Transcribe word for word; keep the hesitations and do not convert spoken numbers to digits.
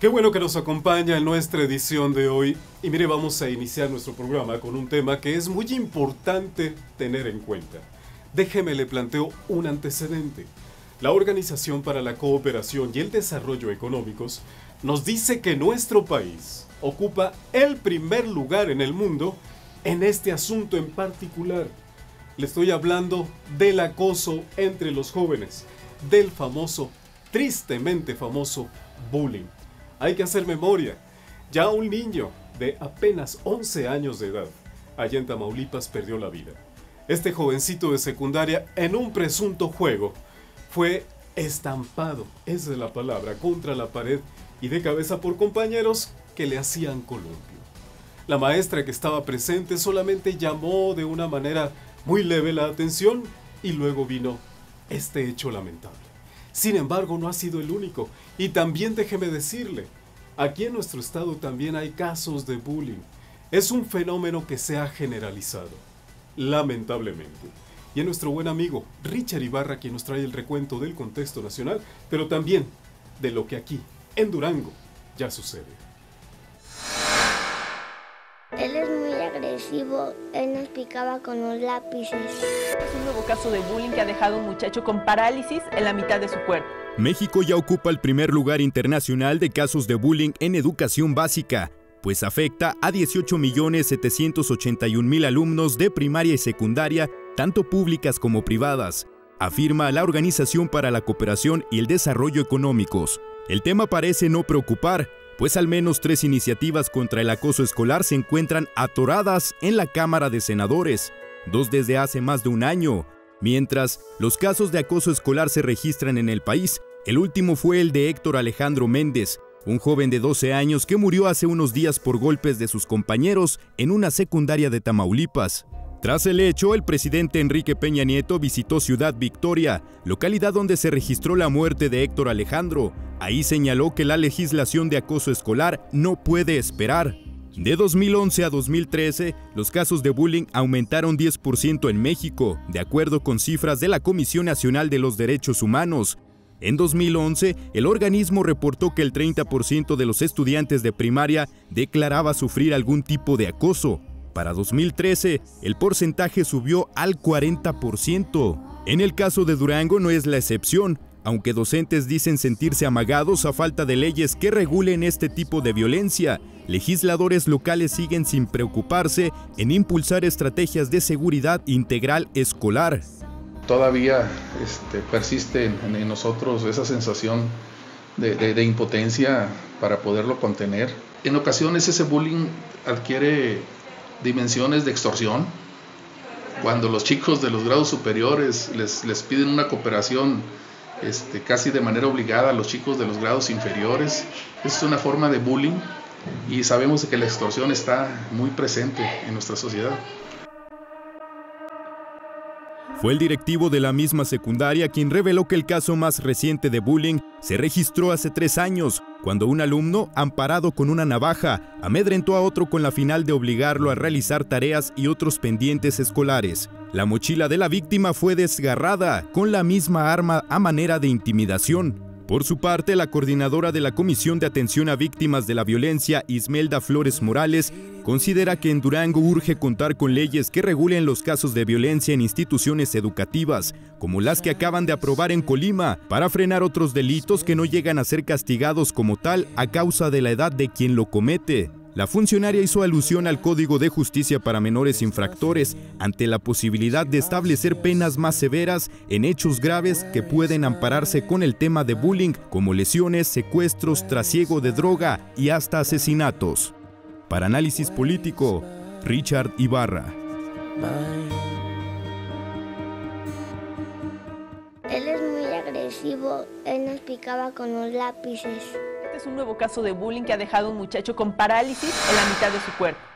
Qué bueno que nos acompaña en nuestra edición de hoy. Y mire, vamos a iniciar nuestro programa con un tema que es muy importante tener en cuenta. Déjeme le planteo un antecedente. La Organización para la Cooperación y el Desarrollo Económicos nos dice que nuestro país ocupa el primer lugar en el mundo en este asunto en particular. Le estoy hablando del acoso entre los jóvenes, del famoso, tristemente famoso, bullying. Hay que hacer memoria. Ya un niño de apenas once años de edad, allá en Tamaulipas, perdió la vida. Este jovencito de secundaria, en un presunto juego, fue estampado, esa es la palabra, contra la pared y de cabeza por compañeros que le hacían columpio. La maestra que estaba presente solamente llamó de una manera muy leve la atención y luego vino este hecho lamentable. Sin embargo, no ha sido el único. Y también déjeme decirle, aquí en nuestro estado también hay casos de bullying. Es un fenómeno que se ha generalizado, lamentablemente. Y es nuestro buen amigo Richard Ibarra quien nos trae el recuento del contexto nacional, pero también de lo que aquí, en Durango, ya sucede. Él es muy agresivo, él nos picaba con los lápices. Es un nuevo caso de bullying que ha dejado a un muchacho con parálisis en la mitad de su cuerpo. México ya ocupa el primer lugar internacional de casos de bullying en educación básica, pues afecta a dieciocho millones setecientos ochenta y un mil alumnos de primaria y secundaria, tanto públicas como privadas, afirma la Organización para la Cooperación y el Desarrollo Económicos. El tema parece no preocupar, pues al menos tres iniciativas contra el acoso escolar se encuentran atoradas en la Cámara de Senadores, dos desde hace más de un año. Mientras los casos de acoso escolar se registran en el país, el último fue el de Héctor Alejandro Méndez, un joven de doce años que murió hace unos días por golpes de sus compañeros en una secundaria de Tamaulipas. Tras el hecho, el presidente Enrique Peña Nieto visitó Ciudad Victoria, localidad donde se registró la muerte de Héctor Alejandro. Ahí señaló que la legislación de acoso escolar no puede esperar. De dos mil once a dos mil trece, los casos de bullying aumentaron diez por ciento en México, de acuerdo con cifras de la Comisión Nacional de los Derechos Humanos. En dos mil once, el organismo reportó que el treinta por ciento de los estudiantes de primaria declaraba sufrir algún tipo de acoso. Para dos mil trece, el porcentaje subió al cuarenta por ciento. En el caso de Durango no es la excepción, aunque docentes dicen sentirse amagados a falta de leyes que regulen este tipo de violencia. Legisladores locales siguen sin preocuparse en impulsar estrategias de seguridad integral escolar. Todavía este, persiste en, en nosotros esa sensación de, de, de impotencia para poderlo contener. En ocasiones ese bullying adquiere dimensiones de extorsión, cuando los chicos de los grados superiores les, les piden una cooperación este, casi de manera obligada a los chicos de los grados inferiores. Es una forma de bullying y sabemos que la extorsión está muy presente en nuestra sociedad. Fue el directivo de la misma secundaria quien reveló que el caso más reciente de bullying se registró hace tres años, cuando un alumno, amparado con una navaja, amedrentó a otro con la final de obligarlo a realizar tareas y otros pendientes escolares. La mochila de la víctima fue desgarrada con la misma arma a manera de intimidación. Por su parte, la coordinadora de la Comisión de Atención a Víctimas de la Violencia, Ismelda Flores Morales, considera que en Durango urge contar con leyes que regulen los casos de violencia en instituciones educativas, como las que acaban de aprobar en Colima, para frenar otros delitos que no llegan a ser castigados como tal a causa de la edad de quien lo comete. La funcionaria hizo alusión al Código de Justicia para menores infractores ante la posibilidad de establecer penas más severas en hechos graves que pueden ampararse con el tema de bullying, como lesiones, secuestros, trasiego de droga y hasta asesinatos. Para Análisis Político, Richard Ibarra. Él es muy agresivo, él nos picaba con los lápices. Este es un nuevo caso de bullying que ha dejado a un muchacho con parálisis en la mitad de su cuerpo.